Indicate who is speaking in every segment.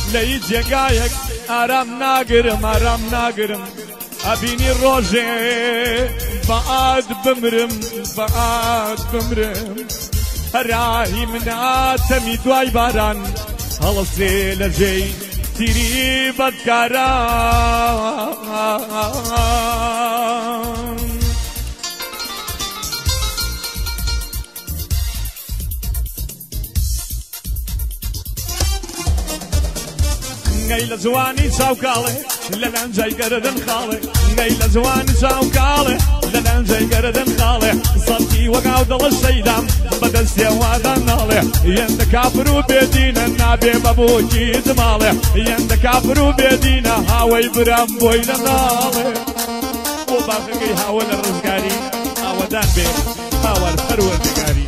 Speaker 1: لەی جێگایەک ئارام ناگرم ئەبینی ڕۆژێ بەعاد بمرم هەراهی مناتەمی دوای باران هەڵەسێ لە جێی تیری بەدکاران نەی لە جوانی چاوکاڵێ لە لەنجای گەردن خاڵێ نەی لە جوانی چاوکاڵێ لە لەنجای گەردن خاڵێ سەڵکی وەگاو دڵە شەیدام بەدەستێ وادان ناڵێ یەندە کافر و بێدینە نابێ بەبووکی جماڵێ یەندە کافر و بێدینە هاوەی برام بۆی لە ناڵێ بۆ باخەکەی هاوە لە ڕزگاری ئاوەدان بێ هاوەر پەروەردگاری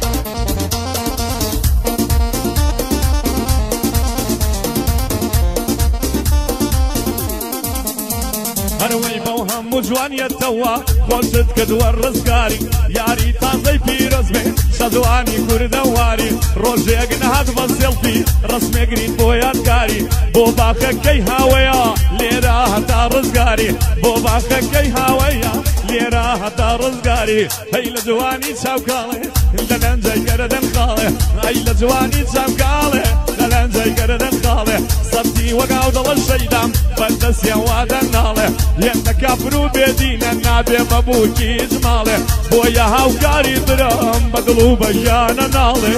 Speaker 1: هەروەی بەو هەموو جوانیەتەوە خۆشت کردووە ڕزگاری یاری تازەی پیرۆزبێ شەدوانی کوردەواری ڕۆژێک نەهات بە سێڵفی ڕسمێگرین بۆ یادگاری بۆ باخەکەی هاوەیە لێرە هەتا ڕزگاری بۆ باخەکەی هاوەیە لێرە هەتا ڕزگاری هەی لە جوانی چاوکاڵێ لە لەنجای گەردن خاڵێ هەی لە جوانی چاوکاڵێ لە لەنجای گەردن خاڵێ سەبتی وەگاو دڵە شەیدام بەدەستیان وادە ناڵێ یەندە کافر و بێدینە نابێ بەبووکی جماڵێ بۆیە هاوکاری درم بە دڵ و بە ژیانە ناڵێ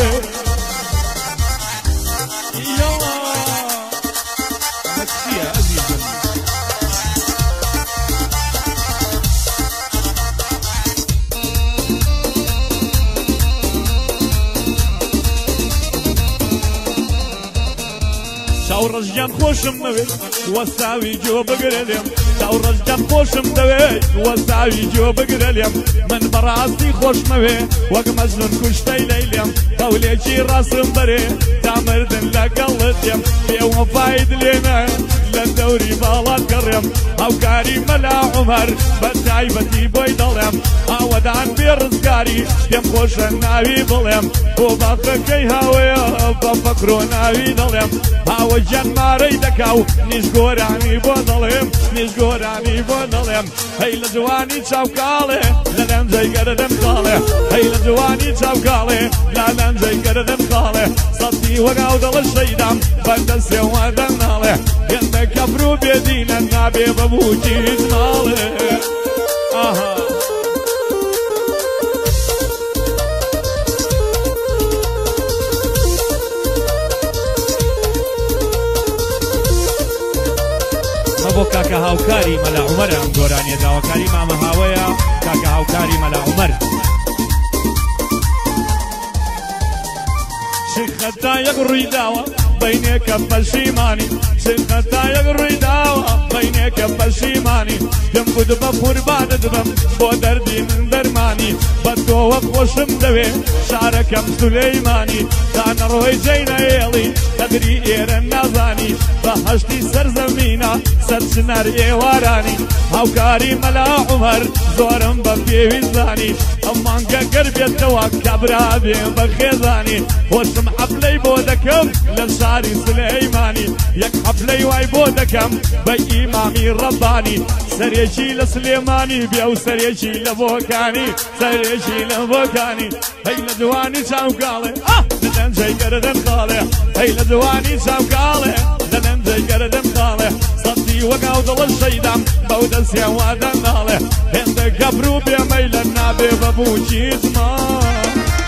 Speaker 1: شاو ڕژیان خۆشم نەوێت وەساوی جۆ بگرە لێم شاو ڕژیان خۆشم دەوێت وەساوی جۆ بگرە لێم من بەڕاستی خۆشمەوێ وەک مەجنون کوشتەی لەی لێم هەولێکی ڕاستم بەرێ تا مردن لەگەڵت دێم بێوەفای دلێنە لە دەوری باڵات گەڕێم هاوکاری مەلا عومەر بە تایبەتی بۆی دەڵێم ئاوەدان بێ ڕزگاری پێم خۆشە ناوی بڵێم بۆ باخەکەی هاوەیە بە فەقرۆ ناوی دەڵێم هاوە جەنمارەی دەکاو نیشگۆرانی بۆ دەڵێم نیشگۆرانی بۆ دەڵێم هەی لە جوانی چاوکاڵێ لە لەنجەی گەردن خاڵێ هەی لە جوانی چاوکاڵێ لە لەنجەی گەردن خاڵێ سەدی وەگاو دڵە شەیدام بەدەستێ وادە ناڵێ یەندە کەفر و بێدینە نابێ بەبووکی جماڵێ بۆ کاکە هاوکاری مەلا عومەرە ئەم گۆرانیە داواکاری مامە هاوەیە کاکە هاوکاری مەلا عومەر شخەتا یەک ڕووی داوە بەینێکە پەشیمانی شخەتا یەک ڕووی داوە بەینێکە پەشیمانی پێم بود بە قوربانت بم بۆ دەردی من دەرمانی بە تۆوە خۆشم دەوێ شارەکەم سولەیمانی تا نەڕۆی جێی نەهێڵی قەدری ئێرە نازانی بە هەشتی سەرزەمینە سەرچنەر ئێوارانی هاوکاری مەلا عومەر زۆرم بە پێویستانی ئەم مانگە گەر بێتەوە کابرا بێ بە خێزانی خۆشم حەفلەی بۆ دەکەم لە شاری سلەیمانی یەک حەفلەی وای بۆ دەکەم بە ئیمامی ڕەبانی سەرێکی لە سلێمانی بێ و سەرێکی لە بۆکانی سەرێکی لە بۆکانی هەی لە جوانی چاوکاڵێ لە لەنجەی گەردن خاڵێ هەی لە جوانی چاوکاڵێ لە لەنجەی گەردن خاڵێ سەدی وەگاو دڵە شەیدام بەو دەستیان وادە ناڵێ هێندە کەفر و بێمەی لە نابێ بەبووکی جماڵ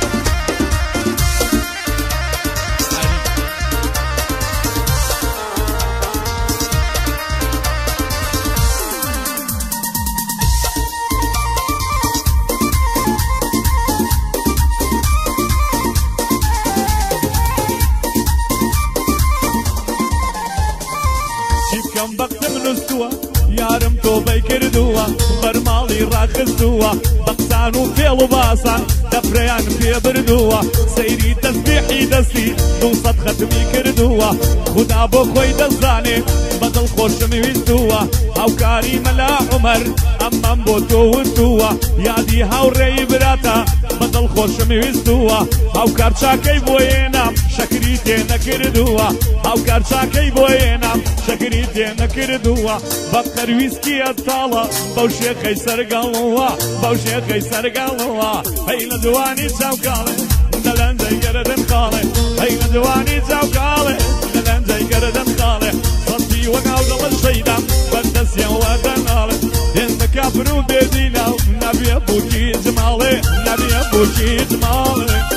Speaker 1: یارم تۆبەی کردووە بەرماڵی ڕاخستووە بەقسان و فێڵ و باسان دەفرەیان پێ بردووە سەیری تەسبیحی دەستی 200 ختمی کردووە خدا بۆ خۆی دەزانێ بەدڵ خۆشم ویستووە هاوکاری مەلا عومەر ئەمەم بۆ تۆ وتووە یادی هاوڕێی براتە بەدڵ خۆشم ویستووە هاوکار چاکەی بۆ هێنام شەکری تێ نەکردووە هاوکار چاکەی بۆ هێنام شەکری تێ نەکردووە بە قەرویسکی ئەتاڵە بەو شێخەی سەرگەڵوە بەو شێخەی سەرگەڵوە هەی لە دوانی چاوکاڵێ لەلەنجەی گەرەدەن خاڵێ هەی لە دوانی چاوکاڵێ لەلەنجەی گەرەدەن خاڵێ سەستی وەگاو دڵە شەیدام بەردەستیەوە دەناڵێ هێندە کافر و بێدیناو نەبیە بووکی جماڵێ نەبیە بووکی جماڵێ